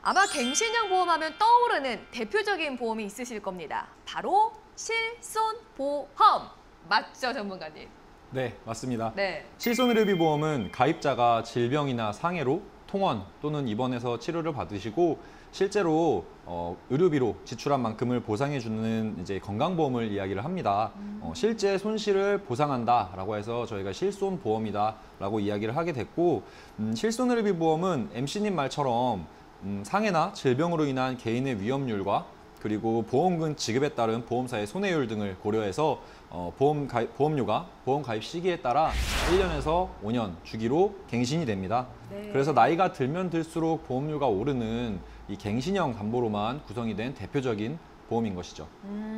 아마 갱신형 보험하면 떠오르는 대표적인 보험이 있으실 겁니다. 바로 실손보험. 맞죠, 전문가님? 네, 맞습니다. 네. 실손의료비보험은 가입자가 질병이나 상해로 통원 또는 입원해서 치료를 받으시고 실제로 의료비로 지출한 만큼을 보상해주는 이제 건강보험을 이야기를 합니다. 실제 손실을 보상한다라고 해서 저희가 실손보험이다라고 이야기를 하게 됐고, 실손의료비보험은 MC님 말처럼 상해나 질병으로 인한 개인의 위험률과 그리고 보험금 지급에 따른 보험사의 손해율 등을 고려해서 보험료가 보험 가입 시기에 따라 1년에서 5년 주기로 갱신이 됩니다. 네. 그래서 나이가 들면 들수록 보험료가 오르는 이 갱신형 담보로만 구성이 된 대표적인 보험인 것이죠.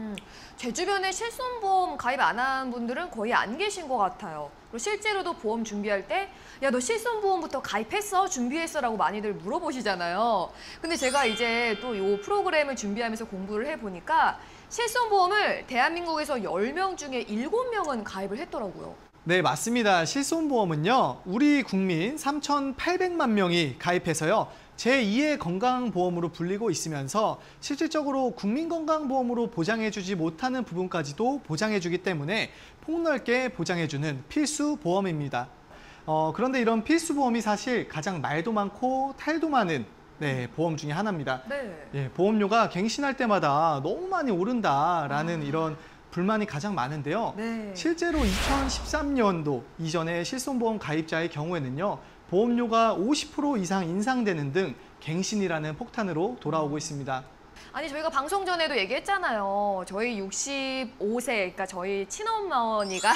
제 주변에 실손보험 가입 안 한 분들은 거의 안 계신 것 같아요. 그리고 실제로도 보험 준비할 때 야, 너 실손보험부터 가입했어? 준비했어? 라고 많이들 물어보시잖아요. 근데 제가 이제 또 이 프로그램을 준비하면서 공부를 해보니까 실손보험을 대한민국에서 10명 중에 7명은 가입을 했더라고요. 네, 맞습니다. 실손보험은요, 우리 국민 3,800만 명이 가입해서요, 제2의 건강보험으로 불리고 있으면서 실질적으로 국민건강보험으로 보장해주지 못하는 부분까지도 보장해주기 때문에 폭넓게 보장해주는 필수 보험입니다. 그런데 이런 필수 보험이 사실 가장 말도 많고 탈도 많은 보험 중에 하나입니다. 네. 예, 보험료가 갱신할 때마다 너무 많이 오른다라는 이런 불만이 가장 많은데요. 네. 실제로 2013년도 이전에 실손보험 가입자의 경우에는요, 보험료가 50% 이상 인상되는 등 갱신이라는 폭탄으로 돌아오고 있습니다. 아니, 저희가 방송 전에도 얘기했잖아요. 저희 65세, 그러니까 저희 친어머니가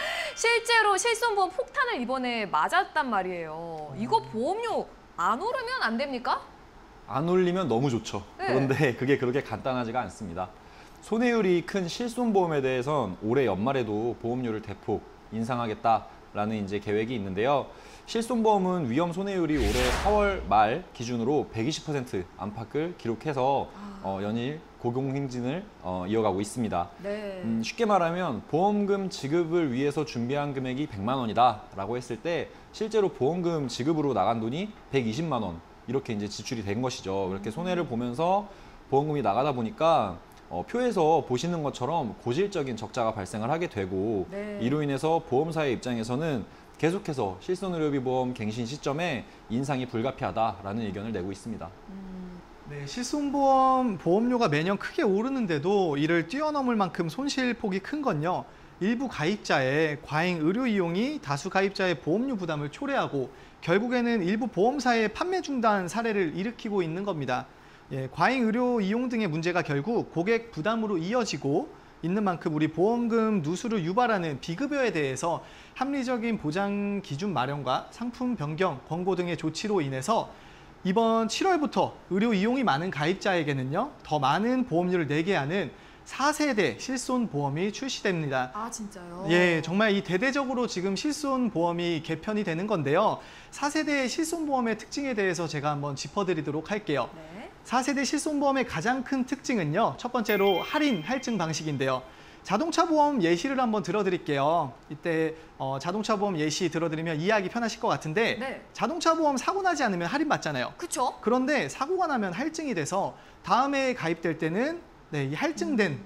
실제로 실손보험 폭탄을 이번에 맞았단 말이에요. 이거 보험료 안 오르면 안 됩니까? 안 올리면 너무 좋죠. 네. 그런데 그게 그렇게 간단하지가 않습니다. 손해율이 큰 실손보험에 대해선 올해 연말에도 보험료를 대폭 인상하겠다라는 이제 계획이 있는데요. 실손보험은 위험 손해율이 올해 4월 말 기준으로 120% 안팎을 기록해서 연일 고공행진을 이어가고 있습니다. 네. 쉽게 말하면 보험금 지급을 위해서 준비한 금액이 100만 원이다라고 했을 때 실제로 보험금 지급으로 나간 돈이 120만 원 이렇게 이제 지출이 된 것이죠. 그렇게 손해를 보면서 보험금이 나가다 보니까 표에서 보시는 것처럼 고질적인 적자가 발생을 하게 되고 네. 이로 인해서 보험사의 입장에서는 계속해서 실손의료비보험 갱신 시점에 인상이 불가피하다라는 의견을 내고 있습니다. 네, 실손보험 보험료가 매년 크게 오르는데도 이를 뛰어넘을 만큼 손실폭이 큰 건요, 일부 가입자의 과잉 의료 이용이 다수 가입자의 보험료 부담을 초래하고 결국에는 일부 보험사의 판매 중단 사례를 일으키고 있는 겁니다. 예, 과잉 의료 이용 등의 문제가 결국 고객 부담으로 이어지고 있는 만큼 우리 보험금 누수를 유발하는 비급여에 대해서 합리적인 보장 기준 마련과 상품 변경, 권고 등의 조치로 인해서 이번 7월부터 의료 이용이 많은 가입자에게는요, 더 많은 보험료를 내게 하는 4세대 실손보험이 출시됩니다. 아, 진짜요? 예, 정말 이 대대적으로 지금 실손보험이 개편이 되는 건데요. 4세대 실손보험의 특징에 대해서 제가 한번 짚어드리도록 할게요. 네. 4세대 실손보험의 가장 큰 특징은요, 첫 번째로 할인, 할증 방식인데요. 자동차 보험 예시를 한번 들어드릴게요. 이때 자동차 보험 예시 들어드리면 이해하기 편하실 것 같은데, 네. 자동차 보험 사고 나지 않으면 할인 받잖아요. 그쵸? 그런데 사고가 나면 할증이 돼서 다음에 가입될 때는 이 할증된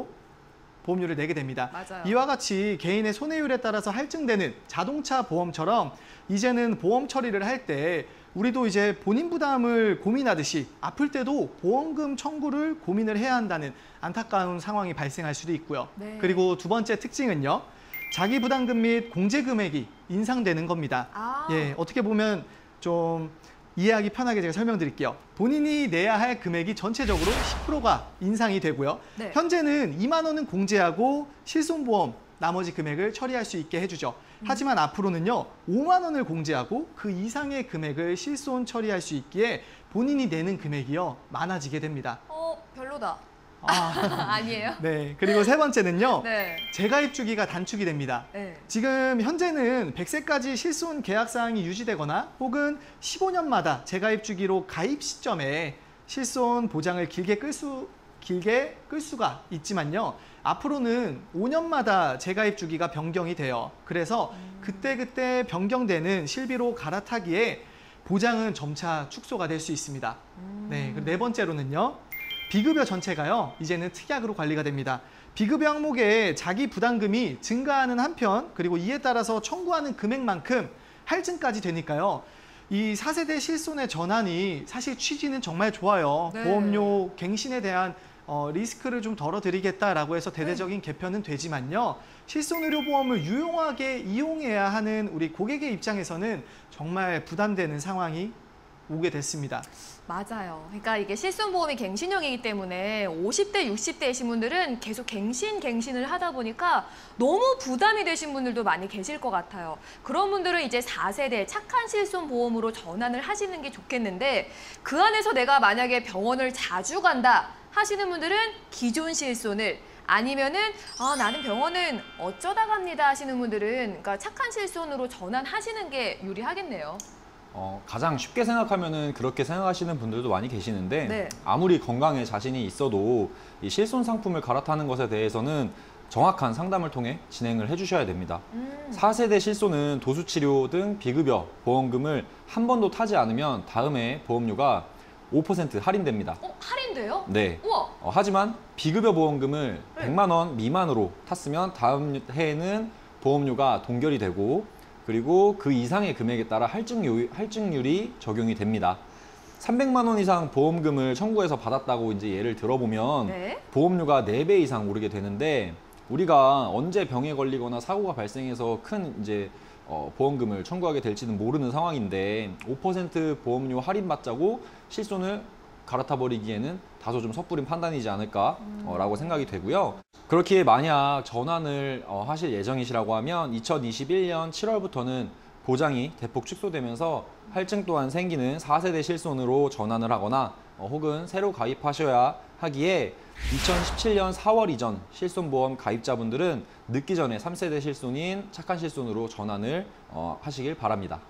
보험료를 내게 됩니다. 맞아요. 이와 같이 개인의 손해율에 따라서 할증되는 자동차 보험처럼 이제는 보험 처리를 할 때 우리도 이제 본인 부담을 고민하듯이 아플 때도 보험금 청구를 고민을 해야 한다는 안타까운 상황이 발생할 수도 있고요. 네. 그리고 두 번째 특징은요, 자기 부담금 및 공제 금액이 인상되는 겁니다. 예, 어떻게 보면 좀 이해하기 편하게 제가 설명드릴게요. 본인이 내야 할 금액이 전체적으로 10%가 인상이 되고요. 네. 현재는 2만 원은 공제하고 실손보험 나머지 금액을 처리할 수 있게 해주죠. 하지만 앞으로는요, 5만 원을 공제하고 그 이상의 금액을 실손 처리할 수 있기에 본인이 내는 금액이요, 많아지게 됩니다. 별로다. 아, 아니에요? 네. 그리고 세 번째는요, 네. 재가입 주기가 단축이 됩니다. 네. 지금 현재는 100세까지 실손 계약 사항이 유지되거나 혹은 15년마다 재가입 주기로 가입 시점에 실손 보장을 길게 끌 수가 있지만요, 앞으로는 5년마다 재가입 주기가 변경이 돼요. 그래서 그때그때 변경되는 실비로 갈아타기에 보장은 점차 축소가 될 수 있습니다. 네, 그리고 네 번째로는요. 비급여 전체가요. 이제는 특약으로 관리가 됩니다. 비급여 항목에 자기 부담금이 증가하는 한편 그리고 이에 따라서 청구하는 금액만큼 할증까지 되니까요. 이 4세대 실손의 전환이 사실 취지는 정말 좋아요. 네. 보험료 갱신에 대한 리스크를 좀 덜어드리겠다라고 해서 대대적인 개편은 되지만요. 실손의료보험을 유용하게 이용해야 하는 우리 고객의 입장에서는 정말 부담되는 상황이 오게 됐습니다. 맞아요. 그러니까 이게 실손보험이 갱신형이기 때문에 50대, 60대이신 분들은 계속 갱신을 하다 보니까 너무 부담이 되신 분들도 많이 계실 것 같아요. 그런 분들은 이제 4세대 착한 실손보험으로 전환을 하시는 게 좋겠는데 그 안에서 내가 만약에 병원을 자주 간다 하시는 분들은 기존 실손을 아니면은 나는 병원은 어쩌다 갑니다 하시는 분들은 그러니까 착한 실손으로 전환하시는 게 유리하겠네요. 가장 쉽게 생각하면은 그렇게 생각하시는 분들도 많이 계시는데 네. 아무리 건강에 자신이 있어도 이 실손 상품을 갈아타는 것에 대해서는 정확한 상담을 통해 진행을 해주셔야 됩니다. 4세대 실손은 도수치료 등 비급여 보험금을 한 번도 타지 않으면 다음해 보험료가 5% 할인됩니다. 할인돼요? 네. 우와. 하지만 비급여 보험금을 네. 100만 원 미만으로 탔으면 다음 해에는 보험료가 동결이 되고 그리고 그 이상의 금액에 따라 할증률이 적용이 됩니다. 300만 원 이상 보험금을 청구해서 받았다고 이제 예를 들어보면 네. 보험료가 4배 이상 오르게 되는데 우리가 언제 병에 걸리거나 사고가 발생해서 큰 이제 보험금을 청구하게 될지는 모르는 상황인데 5% 보험료 할인받자고 실손을 갈아타 버리기에는 다소 좀 섣부린 판단이지 않을까라고 생각이 되고요. 그렇기에 만약 전환을 하실 예정이시라고 하면 2021년 7월부터는 보장이 대폭 축소되면서 할증 또한 생기는 4세대 실손으로 전환을 하거나 혹은 새로 가입하셔야 하기에 2017년 4월 이전 실손보험 가입자분들은 늦기 전에 3세대 실손인 착한 실손으로 전환을 하시길 바랍니다.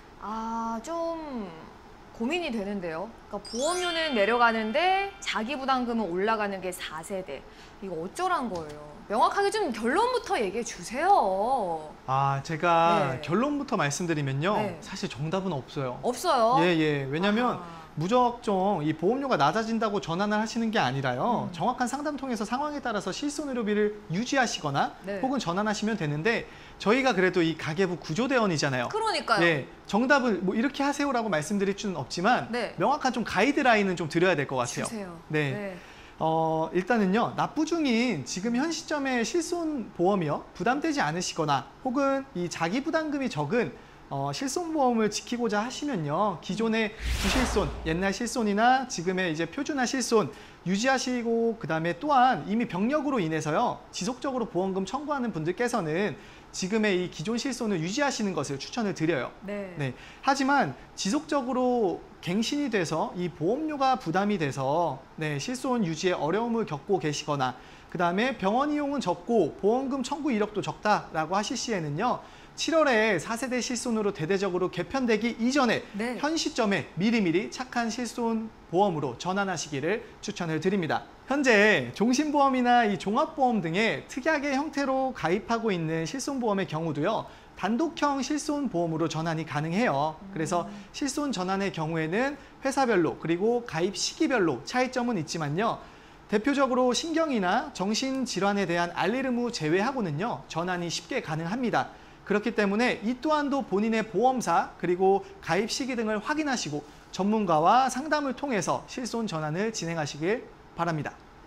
좀 고민이 되는데요. 그러니까 보험료는 내려가는데 자기 부담금은 올라가는 게 4세대. 이거 어쩌란 거예요? 명확하게 좀 결론부터 얘기해 주세요. 제가 네. 결론부터 말씀드리면요. 네. 사실 정답은 없어요. 없어요. 예. 왜냐하면 아. 무작정 이 보험료가 낮아진다고 전환을 하시는 게 아니라요. 정확한 상담 통해서 상황에 따라서 실손의료비를 유지하시거나 네. 혹은 전환하시면 되는데 저희가 그래도 이 가계부 구조대원이잖아요. 그러니까요. 예, 정답을 뭐 이렇게 하세요라고 말씀드릴 수는 없지만 네. 명확한 좀 가이드라인은 좀 드려야 될 것 같아요. 주세요. 네. 일단은요, 납부 중인 지금 현 시점에 실손보험이요, 부담되지 않으시거나 혹은 이 자기 부담금이 적은 실손보험을 지키고자 하시면요, 기존의 주실손, 옛날 실손이나 지금의 이제 표준화 실손 유지하시고 그다음에 또한 이미 병력으로 인해서요, 지속적으로 보험금 청구하는 분들께서는 지금의 이 기존 실손을 유지하시는 것을 추천을 드려요. 네. 하지만 지속적으로 갱신이 돼서 이 보험료가 부담이 돼서 실손 유지에 어려움을 겪고 계시거나 그 다음에 병원 이용은 적고 보험금 청구 이력도 적다라고 하실 시에는요. 7월에 4세대 실손으로 대대적으로 개편되기 이전에 네. 현 시점에 미리미리 착한 실손 보험으로 전환하시기를 추천을 드립니다. 현재 종신보험이나 이 종합보험 등의 특약의 형태로 가입하고 있는 실손보험의 경우도요. 단독형 실손보험으로 전환이 가능해요. 그래서 실손 전환의 경우에는 회사별로 그리고 가입 시기별로 차이점은 있지만요. 대표적으로 신경이나 정신질환에 대한 알릴 의무 제외하고는요. 전환이 쉽게 가능합니다. 그렇기 때문에 이 또한도 본인의 보험사 그리고 가입 시기 등을 확인하시고 전문가와 상담을 통해서 실손 전환을 진행하시길 바랍니다.